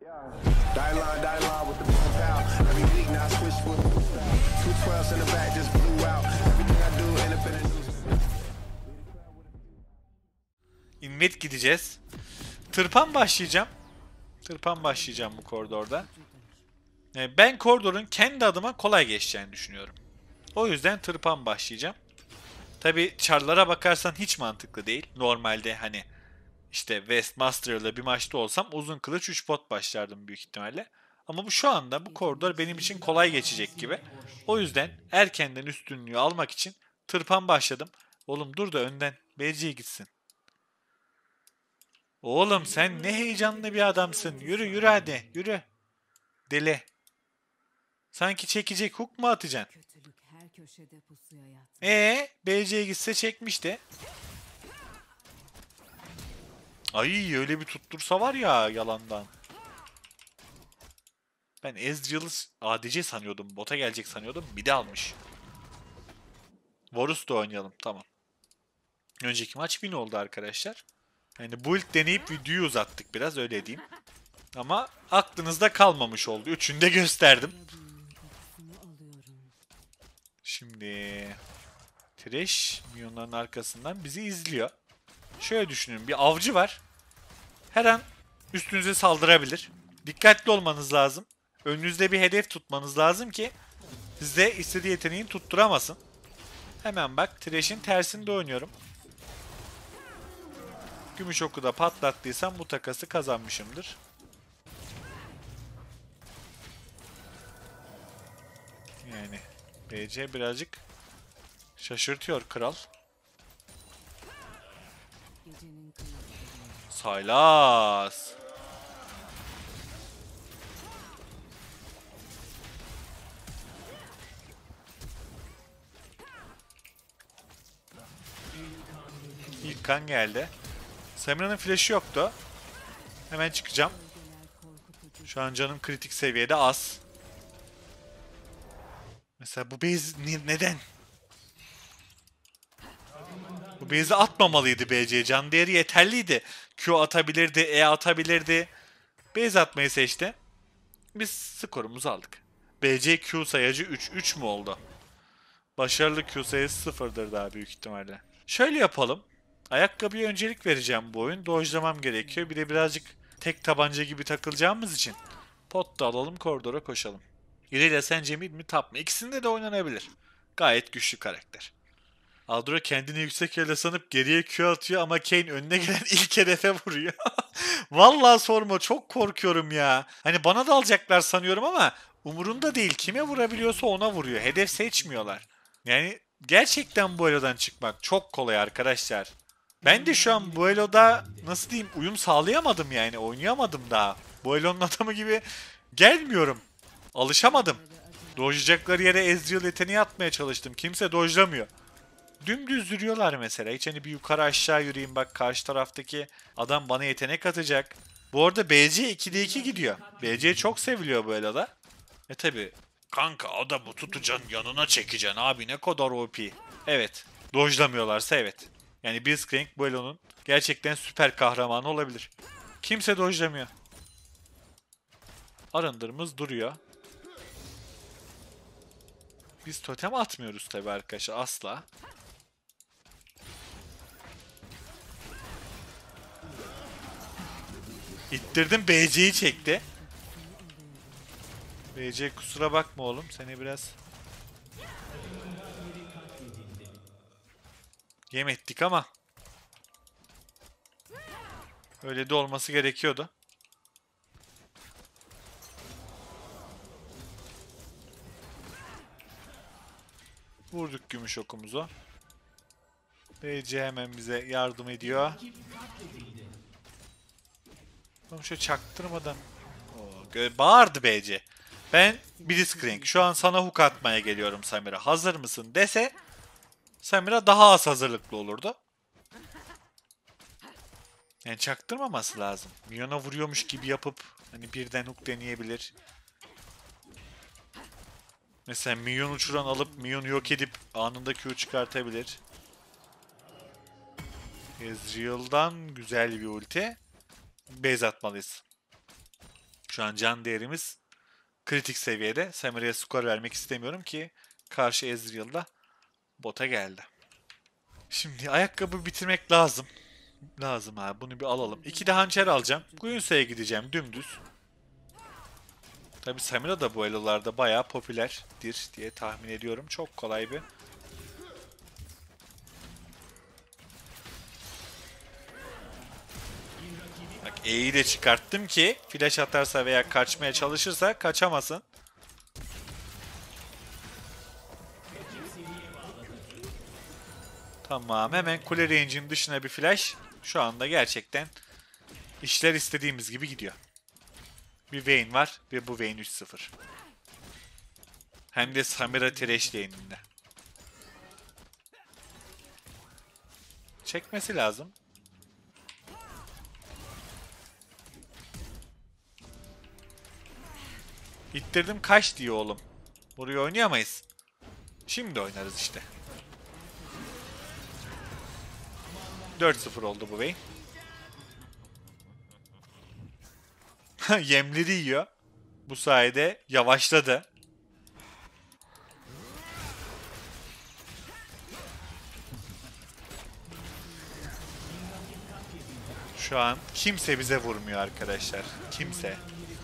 İnvet gideceğiz. Tırpan başlayacağım. Tırpan başlayacağım bu koridorda. Ben koridorun kendi adıma kolay geçeceğini düşünüyorum. O yüzden tırpan başlayacağım. Tabi çarlara bakarsan hiç mantıklı değil. Normalde hani işte Westmaster'la bir maçta olsam uzun kılıç 3 pot başlardım büyük ihtimalle. Ama bu şu anda bu koridor benim için kolay geçecek gibi. O yüzden erkenden üstünlüğü almak için tırpan başladım. Oğlum dur da önden BC gitsin. Oğlum sen ne heyecanlı bir adamsın. Yürü yürü hadi yürü. Deli. Sanki çekecek hook mu atacaksın? BC'ye gitse çekmişti. Ay öyle bir tuttursa var ya yalandan. Ben Ezreal'ı ADC sanıyordum. Bota gelecek sanıyordum. Bir de almış. Varus da oynayalım. Tamam. Önceki maç win oldu arkadaşlar. Yani build deneyip videoyu uzattık biraz öyle diyeyim. Ama aklınızda kalmamış oldu. Üçünü de gösterdim. Şimdi Thresh milyonların arkasından bizi izliyor. Şöyle düşünün, bir avcı var. Her an üstünüze saldırabilir. Dikkatli olmanız lazım. Önünüzde bir hedef tutmanız lazım ki size istediği yeteneğini tutturamasın. Hemen bak, Thresh'in tersinde oynuyorum. Gümüş oku da patlattıysam bu takası kazanmışımdır. Yani BC birazcık şaşırtıyor kral. Saylas. İlk kan geldi. Samira'nın flash'ı yoktu. Hemen çıkacağım. Şu an canım kritik seviyede az. Mesela bu base neden? Bu base'i atmamalıydı BC. Can değeri yeterliydi. Q atabilirdi, E atabilirdi. Base atmayı seçti. Biz skorumuzu aldık. BC Q sayacı 3. 3 mü oldu? Başarılı Q sayısı 0'dır daha büyük ihtimalle. Şöyle yapalım. Ayakkabıya öncelik vereceğim bu oyun. Dojlamam gerekiyor. Bir de birazcık tek tabanca gibi takılacağımız için. Pot da alalım, koridora koşalım. İrelia sence mid mi top mı? İkisinde de oynanabilir. Gayet güçlü karakter. Aldro kendini yüksek ele sanıp geriye Q atıyor ama Kayn önüne gelen ilk hedefe vuruyor. Vallahi sorma, çok korkuyorum ya. Hani bana da alacaklar sanıyorum ama umurunda değil. Kime vurabiliyorsa ona vuruyor. Hedef seçmiyorlar. Yani gerçekten bu elodan çıkmak çok kolay arkadaşlar. Ben de şu an bu eloda nasıl diyeyim uyum sağlayamadım yani. Oynayamadım daha. Bu elonun adamı gibi gelmiyorum. Alışamadım. Dojlayacakları yere Ezreal yeteneği atmaya çalıştım. Kimse dojlamıyor. Dümdüz yürüyorlar mesela. Hiç hani bir yukarı aşağı yürüyeyim, bak karşı taraftaki adam bana yetenek atacak. Bu arada BC 2'de 2 gidiyor. BC çok seviliyor bu elada. Tabi kanka adamı tutacaksın, yanına çekeceksin abi, ne kadar OP. Evet. Dojlamıyorlarsa evet. Yani Blitzcrank bu elonun gerçekten süper kahramanı olabilir. Kimse dojlamıyor. Arındırımız duruyor. Biz totem atmıyoruz tabi arkadaşlar, asla. İttirdim, BC'yi çekti. BC kusura bakma oğlum, seni biraz yem ettik ama öyle de olması gerekiyordu. Vurduk gümüş okumuzu. BC hemen bize yardım ediyor. Oğlum şöyle çaktırmadan. Bağırdı BC. Ben Blitzcrank şu an sana hook atmaya geliyorum Samira, hazır mısın dese Samira daha az hazırlıklı olurdu. Yani çaktırmaması lazım. Minyona vuruyormuş gibi yapıp hani birden hook deneyebilir. Mesela minyon uçuran alıp minyonu yok edip anında Q çıkartabilir. Ezreal'dan güzel bir ulti. Base atmalıyız. Şu an can değerimiz kritik seviyede. Samira'ya skor vermek istemiyorum ki karşı Ezreal'da bota geldi. Şimdi ayakkabı bitirmek lazım. Lazım abi, bunu bir alalım. 2 de hançer alacağım. Guinsa'ya gideceğim dümdüz. Tabi Samira da bu elolarda bayağı popülerdir diye tahmin ediyorum. Çok kolay bir. Bak E'yi de çıkarttım ki flash atarsa veya kaçmaya çalışırsa kaçamasın. Tamam, hemen kule range'in dışına bir flash. Şu anda gerçekten işler istediğimiz gibi gidiyor. Bir Vayne var ve bu Vayne 3-0. Hem de Samira Thresh lane'inde. Çekmesi lazım. İttirdim kaç diyor oğlum. Burayı oynayamayız. Şimdi oynarız işte. 4-0 oldu bu Vayne. Yemleri yiyor. Bu sayede yavaşladı. Şu an kimse bize vurmuyor arkadaşlar. Kimse.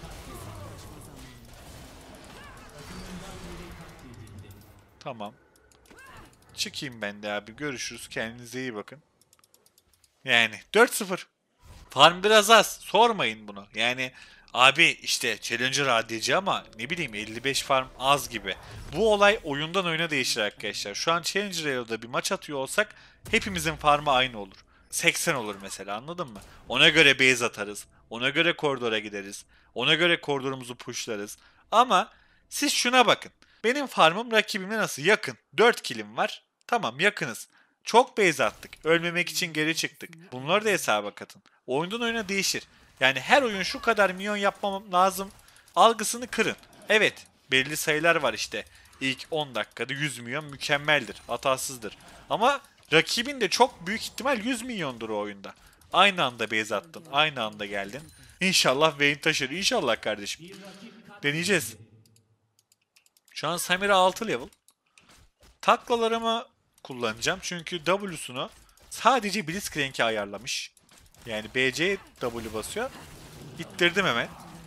Tamam. Çıkayım ben de abi. Görüşürüz. Kendinize iyi bakın. Yani 4-0. Farm biraz az. Sormayın bunu. Yani abi işte Challenger ADC ama ne bileyim 55 farm az gibi. Bu olay oyundan oyuna değişir arkadaşlar. Şu an Challenger Elo'da bir maç atıyor olsak hepimizin farmı aynı olur. 80 olur mesela, anladın mı? Ona göre base atarız. Ona göre koridora gideriz. Ona göre koridorumuzu pushlarız. Ama siz şuna bakın. Benim farmım rakibimle nasıl? Yakın. 4 killim var. Tamam, yakınız. Çok base attık. Ölmemek için geri çıktık. Bunları da hesaba katın. Oyundan oyuna değişir. Yani her oyun şu kadar minyon yapmam lazım algısını kırın. Evet, belli sayılar var işte. İlk 10 dakikada 100 milyon mükemmeldir, hatasızdır. Ama rakibin de çok büyük ihtimal 100 milyondur o oyunda. Aynı anda base attın, aynı anda geldin. İnşallah Vayne taşır. İnşallah kardeşim. Deneyeceğiz. Şu an Samira 6 level. Taklalarımı kullanacağım çünkü W'sunu sadece Blitzcrank'e ayarlamış. Yani BC W basıyor. İttirdim hemen.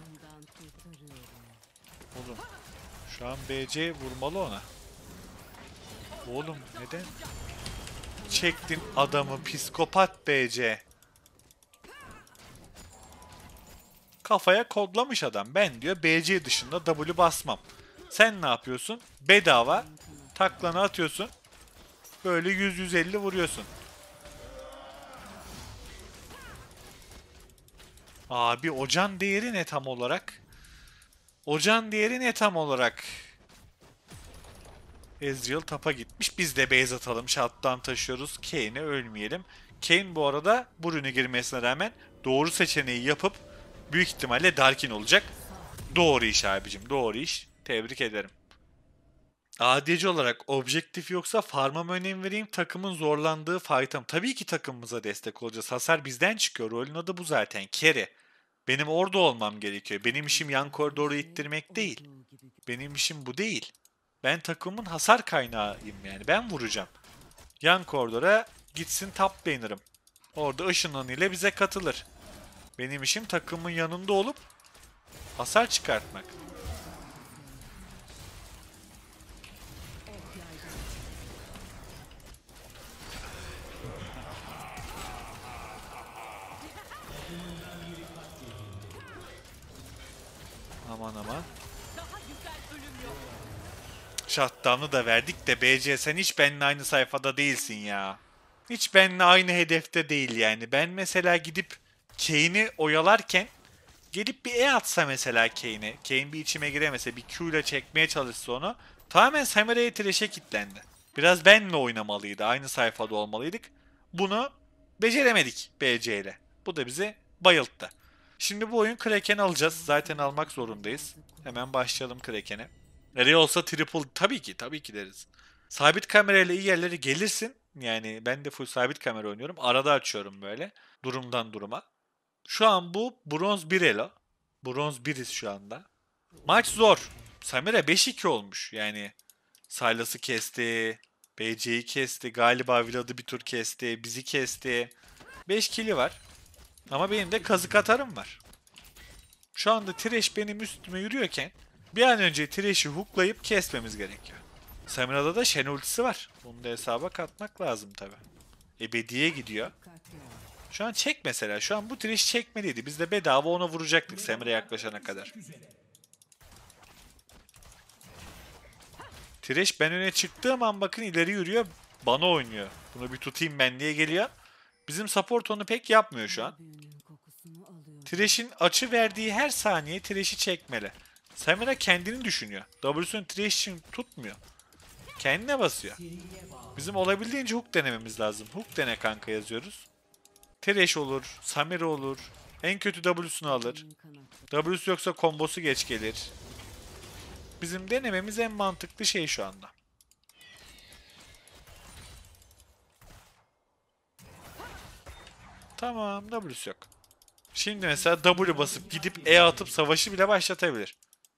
Oğlum şu an BC vurmalı ona. Oğlum neden? Çektin adamı, psikopat BC. Kafaya kodlamış adam. Ben diyor BC dışında W basmam. Sen ne yapıyorsun? Bedava taklanı atıyorsun. Böyle 100-150 vuruyorsun. Abi ocan değeri ne tam olarak? Ocan değeri ne tam olarak? Ezreal tapa gitmiş. Biz de base atalım. Shot'tan taşıyoruz. Kane'e ölmeyelim. Kane bu arada bu rüne girmesine rağmen doğru seçeneği yapıp büyük ihtimalle Darkin olacak. Doğru iş abicim. Doğru iş. Tebrik ederim. ADC olarak objektif yoksa farm'a mı önem vereyim, takımın zorlandığı fight'a mı? Tabii ki takımımıza destek olacağız. Hasar bizden çıkıyor. Rolün adı bu zaten. Carry. Benim orada olmam gerekiyor. Benim işim yan koridoru ittirmek değil. Benim işim bu değil. Ben takımın hasar kaynağıyım yani. Ben vuracağım. Yan koridora gitsin top laner'ım. Orada ışınlanıyla bize katılır. Benim işim takımın yanında olup hasar çıkartmak. Aman aman. Shutdown'u da verdik de BC sen hiç benimle aynı sayfada değilsin ya. Hiç benimle aynı hedefte değil yani. Ben mesela gidip Kane'i oyalarken gelip bir E atsa mesela Kane'e. Kane bir içime giremese bir Q ile çekmeye çalışsa onu. Tamamen Samira'ya trash'e kilitlendi. Biraz benle oynamalıydı. Aynı sayfada olmalıydık. Bunu beceremedik BC ile. Bu da bizi bayılttı. Şimdi bu oyun Kraken alacağız. Zaten almak zorundayız. Hemen başlayalım Kraken'e. Nereye olsa triple tabii ki deriz. Sabit kamerayla iyi yerlere gelirsin. Yani ben de full sabit kamera oynuyorum. Arada açıyorum böyle. Durumdan duruma. Şu an bu bronz bir elo. Bronz 1'iz şu anda. Maç zor. Samira 5-2 olmuş. Yani Sylas'ı kesti. BC'yi kesti. Galiba Vlad'ı bir tur kesti. Bizi kesti. 5 kill'i var. Ama benim de kazık atarım var. Şu anda Thresh benim üstüme yürüyorken bir an önce Thresh'i hooklayıp kesmemiz gerekiyor. Samira'da da Shen ultisi var. Bunu da hesaba katmak lazım tabi. Ebediye gidiyor. Şu an çek mesela. Şu an bu Thresh çekmeliydi. Biz de bedava ona vuracaktık Samira yaklaşana kadar. Thresh ben öne çıktığım an bakın ileri yürüyor. Bana oynuyor. Bunu bir tutayım ben diye geliyor. Bizim support onu pek yapmıyor şu an. Thresh'in açı verdiği her saniye Thresh'i çekmeli. Samira kendini düşünüyor. W'sunu Thresh için tutmuyor. Kendine basıyor. Bizim olabildiğince hook denememiz lazım. Hook dene kanka yazıyoruz. Thresh olur, Samira olur. En kötü W'sunu alır. W'su yoksa kombosu geç gelir. Bizim denememiz en mantıklı şey şu anda. Tamam, W'su yok. Şimdi mesela W basıp gidip E atıp savaşı bile başlatabilir.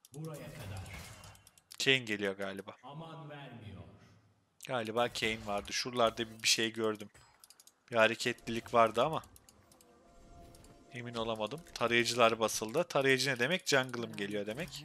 Kayn geliyor galiba. Galiba Kayn vardı. Şuralarda bir şey gördüm. Bir hareketlilik vardı ama. Emin olamadım. Tarayıcılar basıldı. Tarayıcı ne demek? Jungle'ım geliyor demek.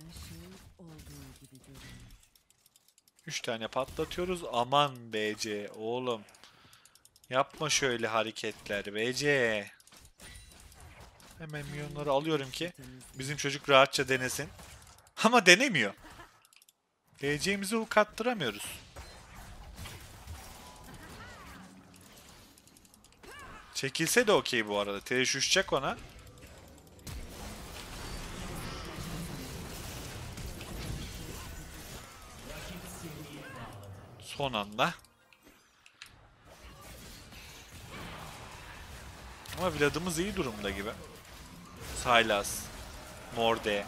3 tane patlatıyoruz. Aman BC oğlum. Yapma şöyle hareketler BC. Hemen milyonları alıyorum ki bizim çocuk rahatça denesin. Ama denemiyor. BC'mizi hook attıramıyoruz. Çekilse de okey bu arada. Thresh uçacak ona. Son anda. Ama Vlad'ımız iyi durumda gibi. Sylas, Morde.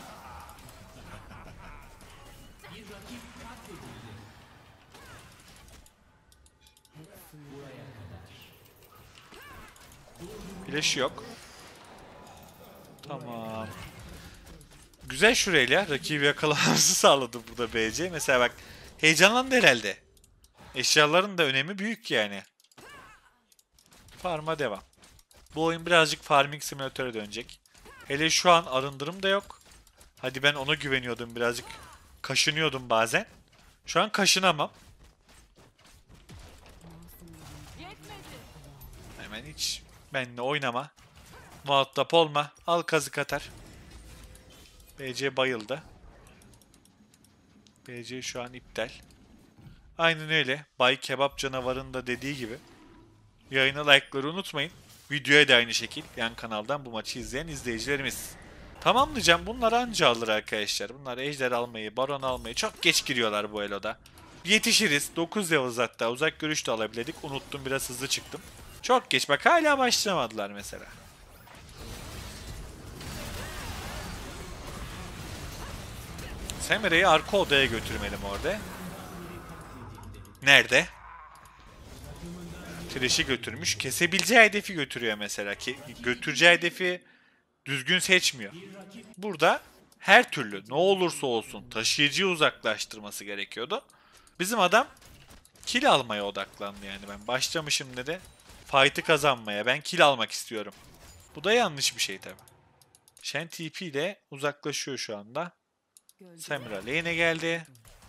Flash yok. Tamam. Güzel şurayla rakibi yakalamamızı sağladı burada BC. Mesela bak heyecanlandı herhalde. Eşyaların da önemi büyük yani. Farm'a devam. Bu oyun birazcık farming simülatöre dönecek. Hele şu an arındırım da yok. Hadi ben ona güveniyordum birazcık. Kaşınıyordum bazen. Şu an kaşınamam. Hemen hiç benimle oynama. Muhatap olma. Al kazık atar. BC bayıldı. BC şu an iptal. Aynen öyle. Bay Kebap Canavar'ın da dediği gibi. Yayına like'ları unutmayın. Videoya da aynı şekil. Yan kanaldan bu maçı izleyen izleyicilerimiz. Tamamlayacağım. Bunlar anca alır arkadaşlar. Bunlar ejder almayı, baron almayı çok geç giriyorlar bu eloda. Yetişiriz. 9 yavuz hatta. Uzak görüş de alabildik. Unuttum biraz hızlı çıktım. Çok geç. Bak hala başlamadılar mesela. Samira'yı arka odaya götürmelim orada. Nerede? Thresh'i götürmüş. Kesebileceği hedefi götürüyor mesela. Götüreceği hedefi düzgün seçmiyor. Burada her türlü ne olursa olsun taşıyıcıyı uzaklaştırması gerekiyordu. Bizim adam kill almaya odaklandı yani. Ben başlamışım dedi. Fight'ı kazanmaya. Ben kill almak istiyorum. Bu da yanlış bir şey tabi. Shen TP ile uzaklaşıyor şu anda. Samira lane'e geldi.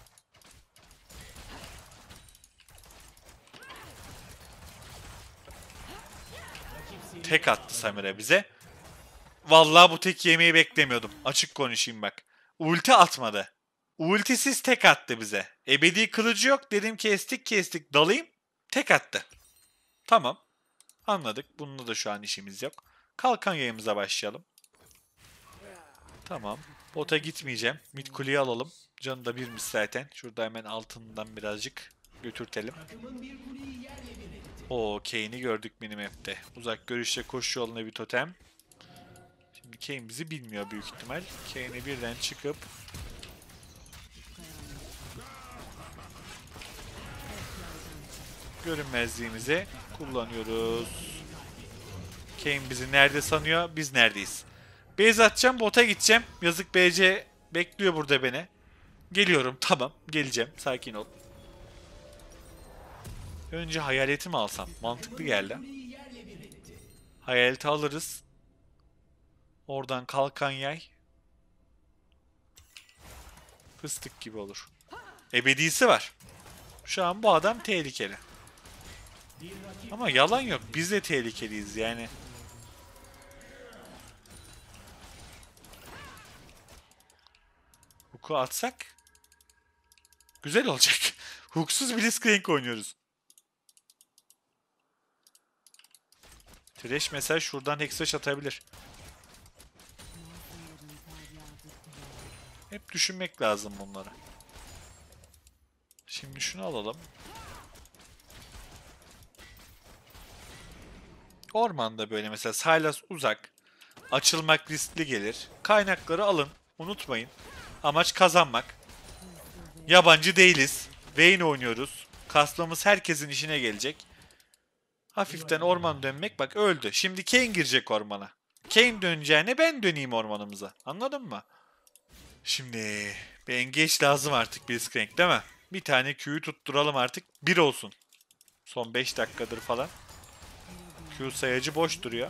Tek attı Samira bize. Vallahi bu tek yemeği beklemiyordum. Açık konuşayım bak. Ulti atmadı. Ultisiz tek attı bize. Ebedi kılıcı yok. Dedim kestik dalayım. Tek attı. Tamam. Anladık. Bununla da şu an işimiz yok. Kalkan yayımıza başlayalım. Tamam. Bota gitmeyeceğim. Mid kuleyi alalım. Canı da birmiş zaten. Şurada hemen altından birazcık götürtelim. Oo, Kayn'i gördük minimap'te. Uzak görüşte koşu yoluna bir totem. Şimdi Kayn bizi bilmiyor büyük ihtimal. Kayn'e birden çıkıp görünmezliğimizi kullanıyoruz. Kayn bizi nerede sanıyor? Biz neredeyiz? Base atacağım, bota gideceğim. Yazık BC bekliyor burada beni. Geliyorum, tamam. Geleceğim, sakin ol. Önce hayaleti mi alsam? Mantıklı geldi. Hayaleti alırız. Oradan kalkan yay. Fıstık gibi olur. Ebedisi var. Şu an bu adam tehlikeli. Ama yalan yok. Biz de tehlikeliyiz yani. Hook'u atsak güzel olacak. Hook'suz Blitzcrank oynuyoruz. Thresh mesela şuradan Hexash atabilir. Hep düşünmek lazım bunları. Şimdi şunu alalım. Ormanda böyle mesela Sylas uzak. Açılmak riskli gelir. Kaynakları alın. Unutmayın. Amaç kazanmak. Yabancı değiliz. Vayne oynuyoruz. Kasmamız herkesin işine gelecek. Hafiften orman dönmek. Bak öldü. Şimdi Kayn girecek ormana. Kayn döneceğine ben döneyim ormanımıza. Anladın mı? Şimdi bir engage lazım artık Blitzcrank değil mi? Bir tane Q'yu tutturalım artık. Bir olsun. Son 5 dakikadır falan. Q sayacı boş duruyor.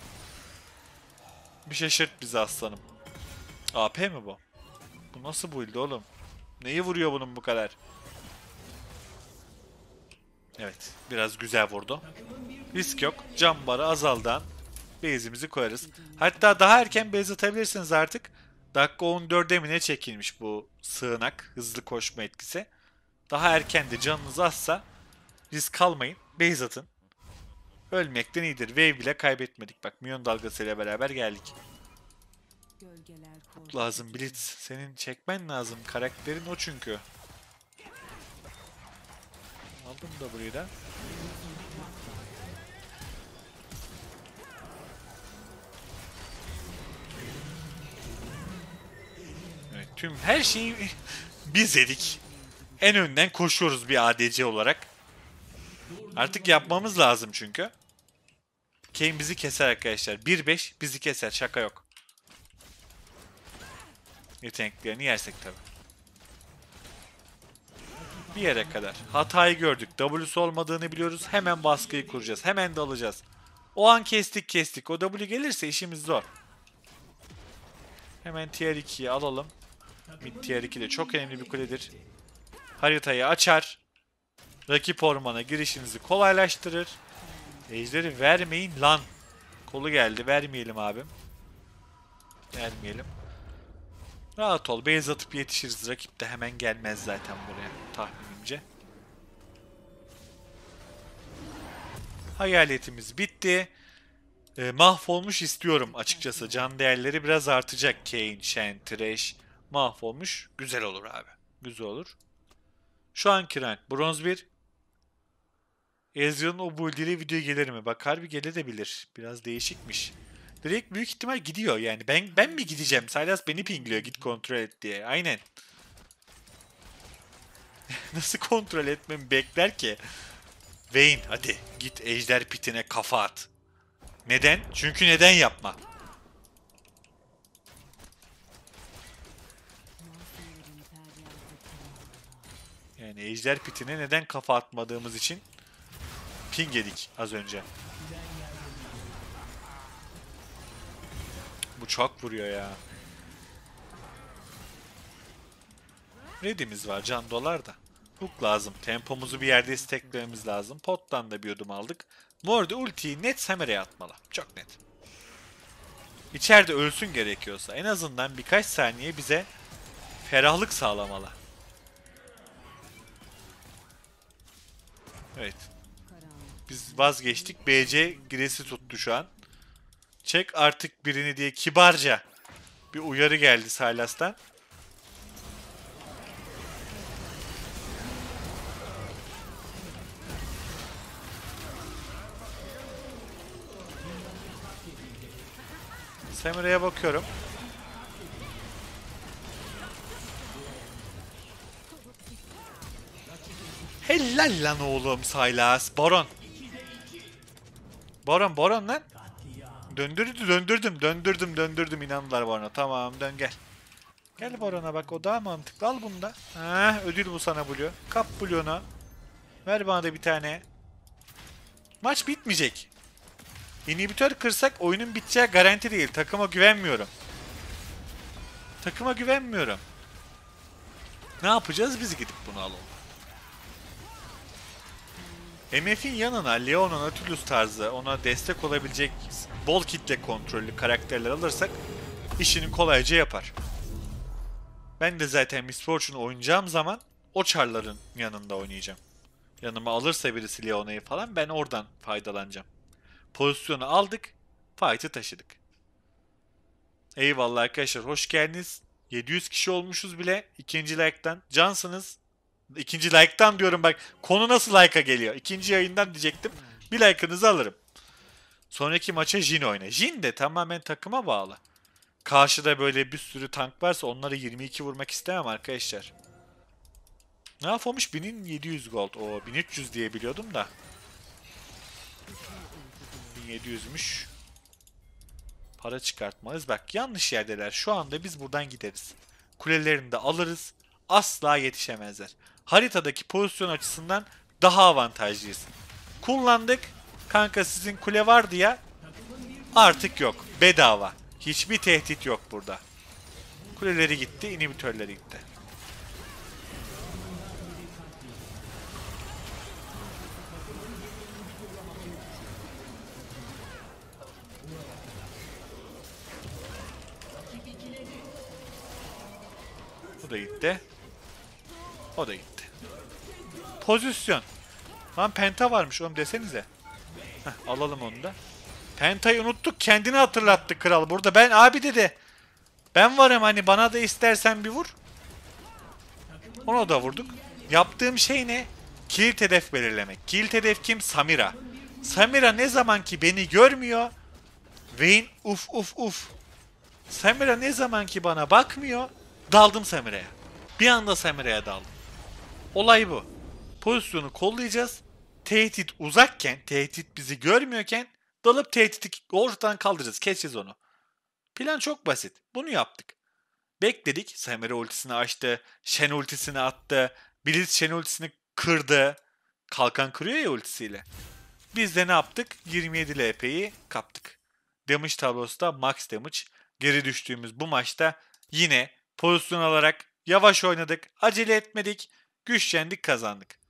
Bir şaşırt bizi aslanım. AP mi bu? Bu nasıl build oğlum? Neyi vuruyor bunun bu kadar? Evet. Biraz güzel vurdu. Risk yok. Can barı azaldan base'imizi koyarız. Hatta daha erken base atabilirsiniz artık. Dakika 14'e mi ne çekilmiş bu sığınak. Hızlı koşma etkisi. Daha erken de canınız azsa risk almayın. Base atın. Ölmekten iyidir. Wave bile kaybetmedik. Bak Minyon dalgasıyla beraber geldik. Lazım Blitz. Senin çekmen lazım. Karakterin o çünkü. Aldım da burayı da. Evet, tüm her şeyi biz yedik. En önden koşuyoruz bir ADC olarak. Artık yapmamız lazım çünkü. Kayn bizi keser arkadaşlar. 1-5 bizi keser. Şaka yok. Yeteneklerini yersek tabi. Bir yere kadar. Hatayı gördük. W'su olmadığını biliyoruz. Hemen baskıyı kuracağız. Hemen dalacağız. O an kestik. O W gelirse işimiz zor. Hemen tier 2'yi alalım. Mid tier 2 de çok önemli bir kuledir. Haritayı açar. Rakip ormana girişinizi kolaylaştırır. Ejderi vermeyin lan. Kolu geldi. Vermeyelim abim. Vermeyelim. Rahat ol. Base atıp yetişiriz. Rakip de hemen gelmez zaten buraya. Tahminimce. Hayaletimiz bitti. Mahvolmuş istiyorum açıkçası. Can değerleri biraz artacak. Kayn, Shen, Thresh. Mahvolmuş. Güzel olur abi. Güzel olur. Şu anki rank bronz 1. Ezreal'ın o build ile video gelir mi? Bak harbi gelebilir. Biraz değişikmiş. Direkt büyük ihtimal gidiyor yani. Ben mi gideceğim? Sylas beni pingliyor git kontrol et diye. Aynen. Nasıl kontrol etmemi bekler ki? Vayne hadi git ejder pitine kafa at. Neden? Çünkü neden yapma? Yani ejder pitine neden kafa atmadığımız için ping yedik az önce. Bu çok vuruyor ya. Red'imiz var can dolar da. Hook lazım. Tempomuzu bir yerde isteklememiz lazım. Pottan da bir yudum aldık. Morde ultiyi net Samira'ya atmalı. Çok net. İçeride ölsün gerekiyorsa en azından birkaç saniye bize ferahlık sağlamalı. Evet. Biz vazgeçtik. BC giresi tuttu şu an. Çek artık birini diye kibarca bir uyarı geldi Sylas'tan. Samira'ya bakıyorum. Helal lan oğlum Sylas. Baron. Baron lan. Döndürdüm inandılar bana. Tamam dön gel. Gel Baron'a bak o daha mantıklı. Al bunu da. Heh, ödül bu sana Blue. Kap Blue'nu. Ver bana da bir tane. Maç bitmeyecek. İnhibitör kırsak oyunun biteceği garanti değil. Takıma güvenmiyorum. Takıma güvenmiyorum. Ne yapacağız? Biz gidip bunu alalım. MF'in yanına Leon'a Nautilus tarzı ona destek olabilecek bol kitle kontrollü karakterler alırsak işini kolayca yapar. Ben de zaten Miss Fortune oynayacağım zaman o çarların yanında oynayacağım. Yanıma alırsa birisi Leona'yı falan ben oradan faydalanacağım. Pozisyonu aldık, fight'ı taşıdık. Eyvallah arkadaşlar, hoş geldiniz. 700 kişi olmuşuz bile. İkinci like'tan. Cansınız. İkinci like'tan diyorum bak. Konu nasıl like'a geliyor? İkinci yayından diyecektim. Bir like'ınızı alırım. Sonraki maça Jhin oyna. Jhin de tamamen takıma bağlı. Karşıda böyle bir sürü tank varsa onları 22 vurmak istemem arkadaşlar. Ne yapmış? 1700 gold. O 1300 diye biliyordum da. 1700'müş. Para çıkartmalıyız. Bak yanlış yerdeler. Şu anda biz buradan gideriz. Kulelerini de alırız. Asla yetişemezler. Haritadaki pozisyon açısından daha avantajlıyız. Kullandık. Kanka sizin kule vardı ya. Artık yok. Bedava. Hiçbir tehdit yok burada. Kuleleri gitti, inhibitörleri gitti. Bu da gitti. O da gitti. Pozisyon. Lan penta varmış oğlum desenize. Heh, alalım onu da. Penta'yı unuttuk, kendini hatırlattı kral. Burada ben abi dedi. Ben varım hani bana da istersen bir vur. Ona da vurduk. Yaptığım şey ne? Kilit hedef belirlemek. Kilit hedef kim? Samira. Samira ne zaman ki beni görmüyor. Vayne uf uf uf. Samira ne zaman ki bana bakmıyor. Daldım Samira'ya. Bir anda Samira'ya daldım. Olay bu. Pozisyonu kollayacağız. Tehdit uzakken, tehdit bizi görmüyorken dalıp tehdidi ortadan kaldıracağız. Keseceğiz onu. Plan çok basit. Bunu yaptık. Bekledik. Samira ultisini açtı. Shen ultisini attı. Blitz Shen ultisini kırdı. Kalkan kırıyor ya ultisiyle. Biz de ne yaptık? 27 LP'yi kaptık. Damage tablosu da max damage. Geri düştüğümüz bu maçta yine pozisyon alarak yavaş oynadık. Acele etmedik. Güçlendik, kazandık.